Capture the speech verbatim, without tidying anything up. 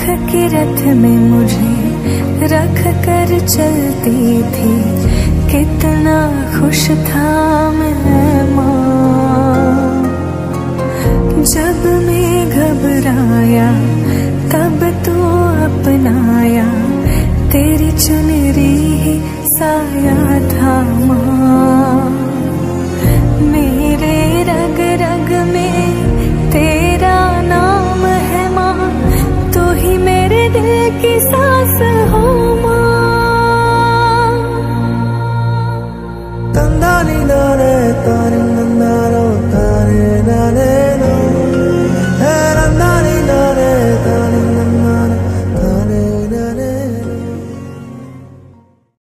के रथ में मुझे रख कर चलती थी, कितना खुश था मैं माँ। जब मैं घबराया तब तू अपनाया, तेरी चुनरी ही साया था माँ। मेरे रग रग में तेरा नाम है माँ, तू ही मेरे दिल की सांस हो माँ। तंदानी दाने ताने